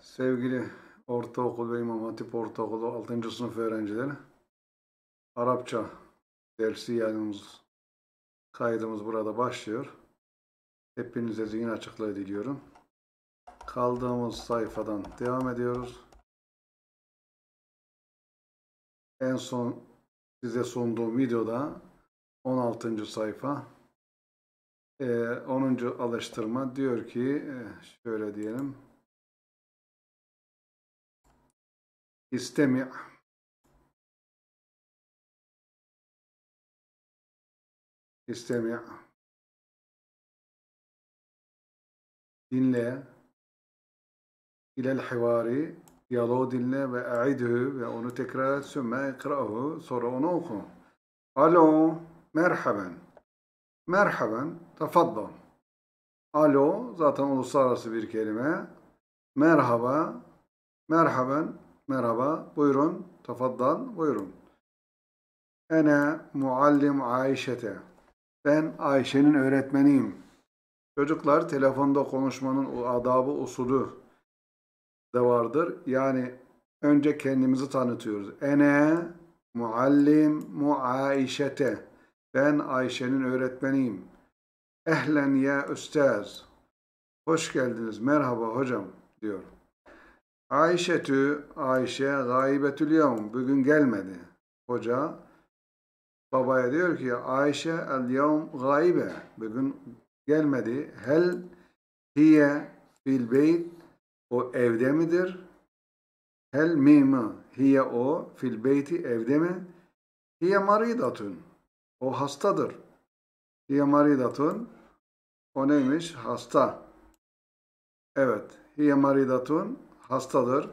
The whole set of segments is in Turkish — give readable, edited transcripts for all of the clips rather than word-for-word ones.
Sevgili ortaokul ve İmam Hatip Ortaokulu 6. sınıf öğrencileri, Arapça dersi kaydımız burada başlıyor. Hepinize zihin açıklığı diliyorum. Kaldığımız sayfadan devam ediyoruz. En son size sunduğum videoda 16. sayfa 10. alıştırma diyor ki şöyle diyelim. İstemi' dinle, ilel hivari, diyaloğu dinle ve e'idhü ve onu tekrar et, sümme ikra'hu, sonra onu oku. Alo, merhaben. Merhaben, tefaddal. Alo, zaten uluslararası bir kelime. Merhaba, merhaben, merhaba, buyurun, tefaddal, buyurun. Ene muallim Ayşe'te. Ben Ayşe'nin öğretmeniyim. Çocuklar, telefonda konuşmanın o adabı, usulü de vardır. Yani önce kendimizi tanıtıyoruz. Ene muallim Ayşe'te. Ben Ayşe'nin öğretmeniyim. Ehlen ya üstaz. Hoş geldiniz. Merhaba hocam diyor. Ayşe gaybetül yevm. Bugün gelmedi. Hoca babaya diyor ki Ayşe el yevm gaybe. Bugün gelmedi. Hel hiye fil beyt. O evde midir? Hel mimı hiye o fil beyti evde mi? Hiye maridatun. O hastadır. Hiye maridatun. O neymiş? Hasta. Evet. Hiye maridatun. Hastadır.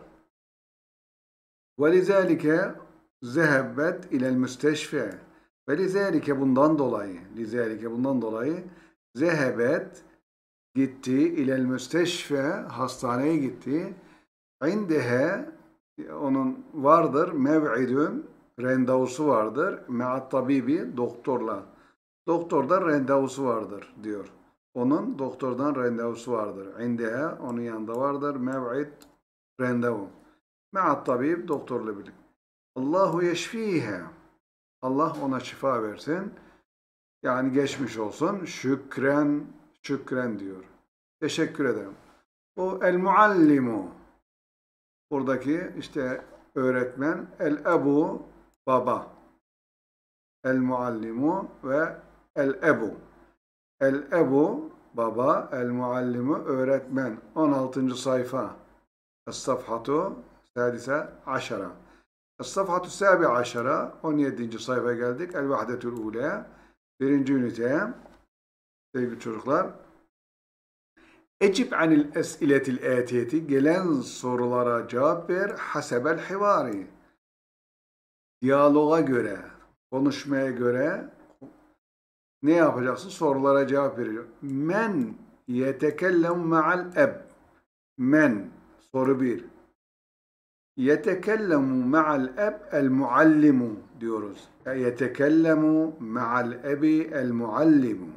Ve lizâlike zehebbet ilel müsteşfe. Ve lizâlike bundan dolayı zehebet gitti ilel müsteşfe, hastaneye gitti. İndehe, onun vardır mev'idün, randevusu vardır. Me'at tabibi, doktorla. Doktorda randevusu vardır diyor. Onun doktordan randevusu vardır. İndehe, onun yanında vardır. Mev'id, randevu. Me'at tabib, doktorla birlikte. Allahu yeşfihe. Allah ona şifa versin. Yani geçmiş olsun. Şükren diyor. Teşekkür ederim. O el muallimu. Buradaki işte öğretmen. El ebu, baba. El muallimu ve el ebu. El ebu, baba. El muallimu, öğretmen. 16. sayfa. Es-safhatu sadise aşara. Es-safhatu sabi aşara. 17. sayfaya geldik. El vahdetül ule. Birinci ünite. Sevgili çocuklar. Ecib anil es'iletil etiyeti. Gelen sorulara cevap ver. Hasebel hivari. Diyaloğa göre, konuşmaya göre ne yapacaksın? Sorulara cevap veriyor. Men yetekellem ma'al eb. Men. Soru 1. Yetekellemu ma'al eb el muallimu diyoruz. Yetekellemu ma'al ebi el muallimu.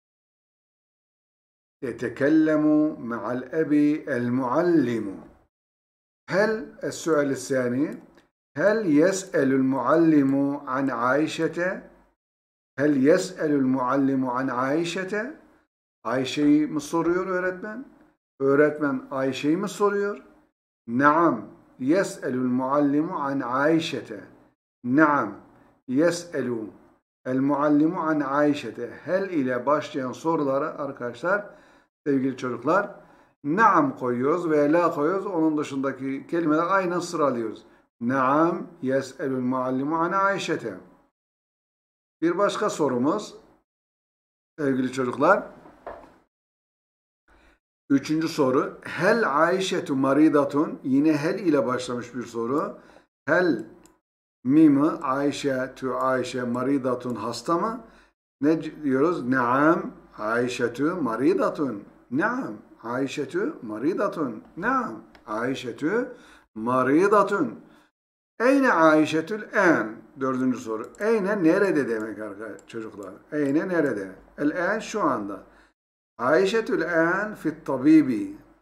Yetekellemu ma'al ebi el muallimu. السؤال الثاني هل يسأل المعلم عن عائشة هل يسأل المعلم عن عائشة Ayşe'yi mi soruyor öğretmen? Öğretmen Ayşe'yi mi soruyor? Naam. Yes'elul muallimu an Ayşete. Naam. Yes'elu el muallimu an Ayşete. Hel ile başlayan sorulara arkadaşlar, sevgili çocuklar, naam koyuyoruz veya la koyuyoruz. Onun dışındaki kelimeler aynen sıralıyoruz. Naam. Yes'elul muallimu an Ayşete. Bir başka sorumuz, sevgili çocuklar. 3. soru. Hel Ayşetu maridatun. Yine hel ile başlamış bir soru. Hel mimi Ayşe maridatun, hasta mı? Ne diyoruz? Naam Ayşetu maridatun. Naam Ayşetu maridatun. Naam Ayşetu maridatun. Eyne Ayşetül en? 4. soru. Eyne nerede demek arkadaşlar çocuklar? Eyne nerede? El en şu anda. Ayşetül en fit tabibi.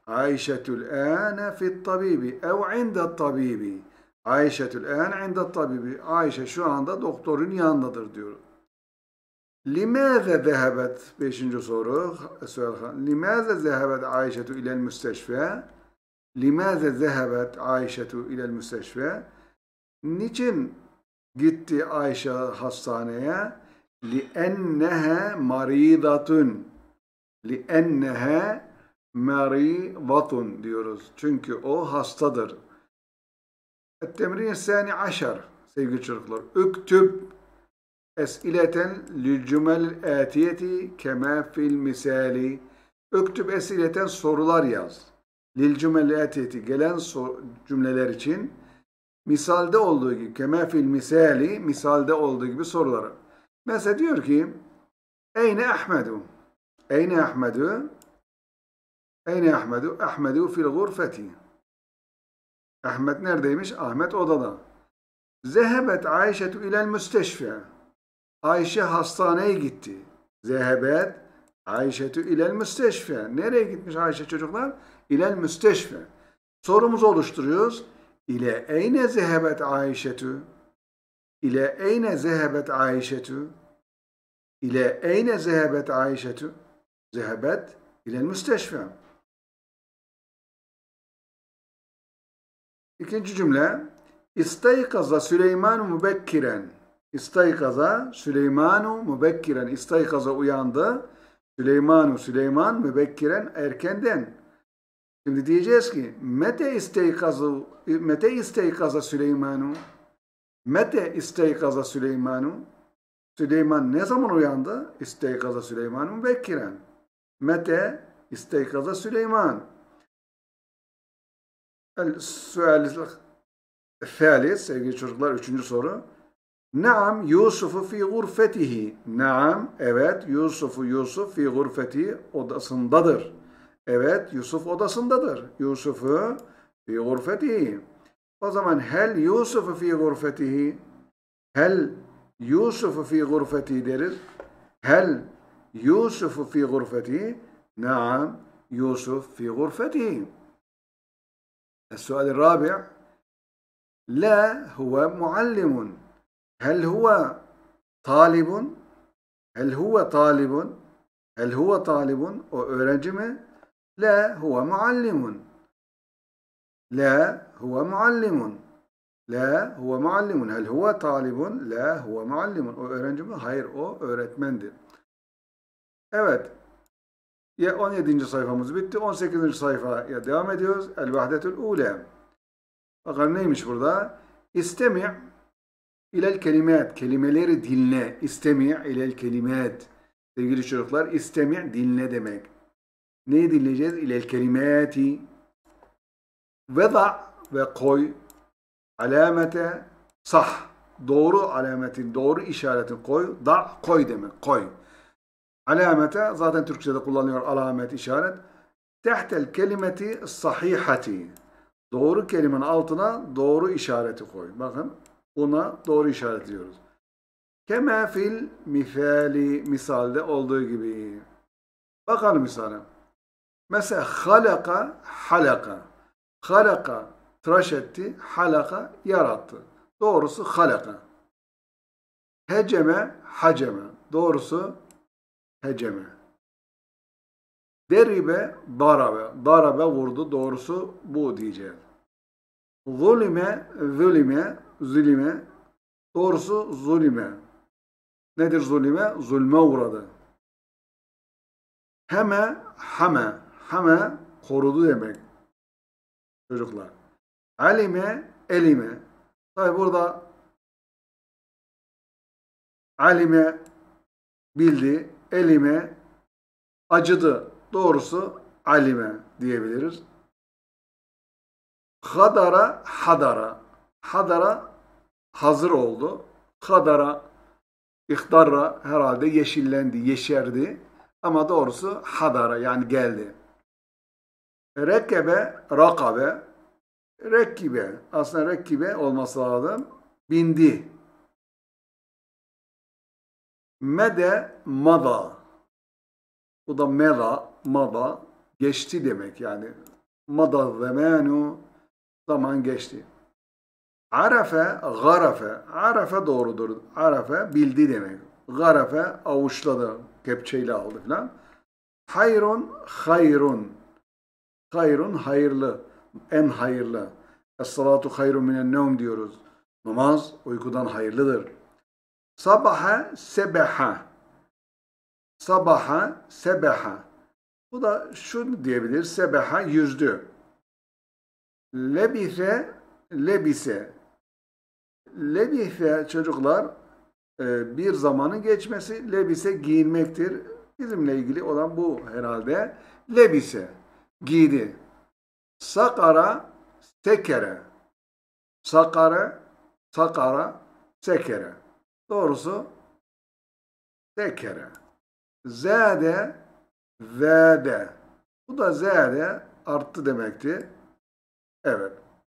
Ayşetül âne fit tabibi ev indet tabibi. Ayşetül âne indet tabibi. Ayşe şu anda doktorun yanındadır diyor. Limâze zehebet? Beşinci soru. Limâze zehebet Ayşetu ilel müsteşfe? Limâze zehebet Ayşetu ilel müsteşfe? Niçin gitti Ayşe hastaneye? Li'ennehe maridatun. Li'ennehe maridatun diyoruz. Çünkü o hastadır. Et-temrin sani aşar. Sevgili çocuklar. Üktüb es'ileten lil cümel atiyeti kema fil misali. Üktüb es'ileten sorular yaz. Lil cümel atiyeti gelen cümleler için misalde olduğu gibi kema fil misali misalde olduğu gibi sorular. Mesela diyor ki Eyne Ahmedu? Eyne Ahmedu? Eyne Ahmedu? Ahmedu fil gurfeti. Ahmet neredeymiş? Ahmet odada. Zehebet Ayşetu ilel müsteşfe. Ayşe hastaneye gitti. Zehebet Ayşetu ilel müsteşfe. Nereye gitmiş Ayşe çocuklar? İlel müsteşfe. Sorumuzu oluşturuyoruz. İle eyne zehebet Ayşetu? İle eyne zehebet Ayşetu? İle eyne zehebet Ayşetu? Zehebet ilel müsteşfe. İkinci cümle. İstaykaza Süleymanu mübekkiren. İstaykaza Süleymanu mübekkiren. İstaykaza uyandı. Süleyman mübekkiren erkenden. Şimdi diyeceğiz ki mete istaykaza Süleymanu? Mete istaykaza Süleymanu? Süleyman ne zaman uyandı? İstaykaza Süleymanu mübekkiren. Mete istaykaza Süleyman. El-sual Thalith, sevgili çocuklar, üçüncü soru. Naam Yusufu fi gurfetihi. Naam, evet, Yusuf fi gurfetihi odasındadır. Evet, Yusuf odasındadır. Yusufu fi gurfetihi. O zaman hel Yusufu fi gurfetihi? Hel Yusufu fi gurfetihi deriz. Hel Yusufu fi gurfetihi? Naam, Yusuf fi gurfetihi. السؤال الرابع لا هو معلم هل هو طالب هل هو طالب o öğrenci mi? لا هو معلم لا هو معلم لا هو معلم هل هو طالب لا هو معلم o öğrenci mi? Hayır, o öğretmendir. Evet. 17. sayfamız bitti. 18. sayfaya devam ediyoruz. El-Vahdetül Ule. Bakın neymiş burada? İstemi' ilel kelimat. Kelimeleri dinle. İstemi' ilel kelimat. Sevgili çocuklar, istemi' dinle demek. Neyi dinleyeceğiz? İlel kelimati. Veda ve koy. Alamete sah. Doğru alametin, doğru işaretin koy. Da koy demek. Koy. Alamete zaten Türkçe'de kullanıyor alamet, işaret. Tehtel kelimeti sahihati. Doğru kelimenin altına doğru işareti koy. Bakın buna doğru işaretliyoruz. Kema fil misali, misalde olduğu gibi. Bakalım misale. Mesela halaka, halaka. Halaka tıraş etti, halaka yarattı. Doğrusu halaka. Heceme, haceme. Doğrusu heceme. Deribe, darabe. Darabe vurdu. Doğrusu bu diyeceğiz. Zulime, zulime, zulime. Doğrusu zulime. Nedir zulime? Zulme uğradı. Heme, hame. Hame korudu demek. Çocuklar. Alime, elime. Tabi burada alime bildi, elime acıdı. Doğrusu alime diyebiliriz. Hadara, hadara. Hadara hazır oldu. Hadara, ihtarra herhalde yeşillendi, yeşerdi. Ama doğrusu hadara yani geldi. Rekkebe, rakabe. Rekkibe. Aslında rekkibe olması lazım. Bindi. Mede, mada. Bu da meda, mada. Geçti demek yani. Mada zamanu. Zaman geçti. Arafe, garafe. Arafe doğrudur. Arafe bildi demek. Garafe avuçladı. Kepçeyle aldı falan. Hayrun, hayrun. Hayrun hayırlı. En hayırlı. Es-salatu hayrun minen nevm diyoruz. Namaz uykudan hayırlıdır. Sabaha, sebeha. Sabaha, sebeha. Bu da şunu diyebilir. Sebeha yüzdü. Lebise, lebise. Lebise çocuklar bir zamanın geçmesi. Lebise giyinmektir. Bizimle ilgili olan bu herhalde. Lebise giydi. Sakara, sekere. Sakara, sakara, sekere. Doğrusu sekere. Zade, zade. Bu da zade arttı demekti. Evet.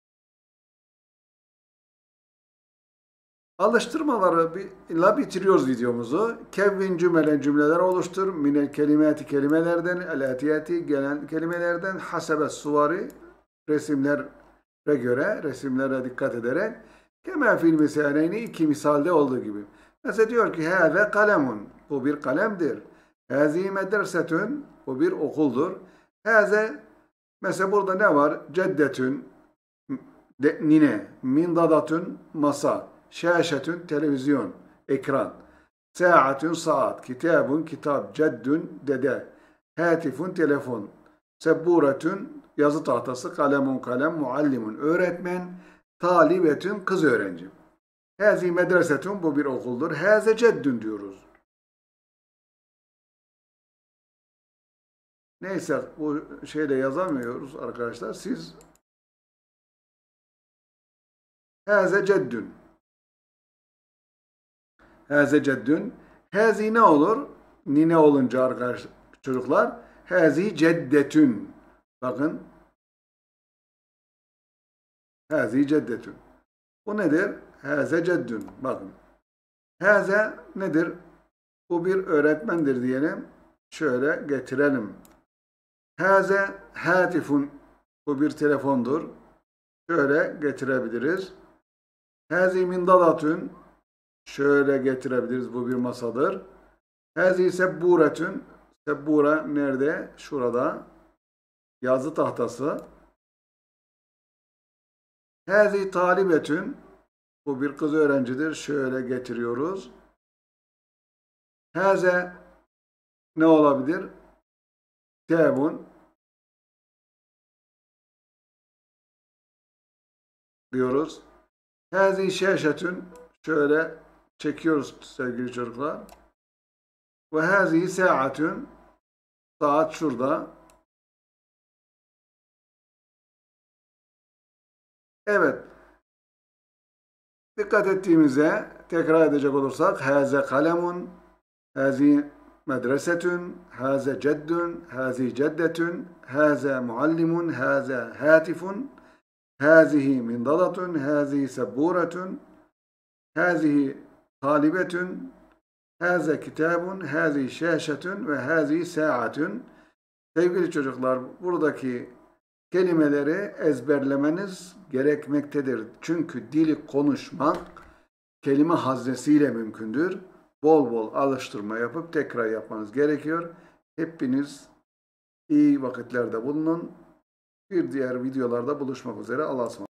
Alıştırmalarla bitiriyoruz videomuzu. Kevvin cümelen cümleler oluştur. Minel kelimati kelimelerden, el atiyati gelen kelimelerden, hasebe suvari resimlere göre, resimlere dikkat ederek, kema fil misaleyni iki misalde olduğu gibi. Mesela diyor ki, hâze kalemun, bu bir kalemdir. Hâzi medresetün, bu bir okuldur. Hâze, mesela burada ne var? Ceddetün, nine, mindadatün, masa, şaşetün, televizyon, ekran, saatün, saat, kitabun, kitap, ceddün, dede, hatifun, telefon, sebburetün, yazı tahtası, kalemun, kalem, muallimun, öğretmen, talibetün, kız öğrenci. Hazi medresetün, bu bir okuldur. Haze ceddün diyoruz. Neyse, bu şeyle yazamıyoruz arkadaşlar. Siz haze ceddün. Haze ceddün. Hazi ne olur? Nine olunca arkadaşlar, çocuklar. Hazi ceddetün. Bakın. Hazi ceddetün. Bu nedir? Haze ceddün. Bakın. Haze nedir? Bu bir öğretmendir diyelim. Şöyle getirelim. Haze hatifun. Bu bir telefondur. Şöyle getirebiliriz. Hazi mindalatün. Şöyle getirebiliriz. Bu bir masadır. Hazi sebburetün. Sebbura nerede? Şurada. Yazı tahtası. Hazi talibetün. Bu bir kız öğrencidir. Şöyle getiriyoruz. Haze ne olabilir? Kitabun diyoruz. Hazi şaşetün. Şöyle çekiyoruz sevgili çocuklar. Ve hazi saatün. Saat şurada. Evet. Dikkat ettiğimize tekrar edecek olursak haze kalemun, hazi medresetün, haze ceddün, hazi ceddetün, haze muallimun, haze hatifun, hazihi mindalatun, hazihi sebburetün, hazihi talibetün, haze kitabun, hazihi şaşetün ve hazihi saatün. Sevgili çocuklar, buradaki kelimeleri ezberlemeniz gerekmektedir. Çünkü dili konuşmak kelime haznesiyle mümkündür. Bol bol alıştırma yapıp tekrar yapmanız gerekiyor. Hepiniz iyi vakitlerde bulunun. Bir diğer videolarda buluşmak üzere. Allah'a ısmarladık.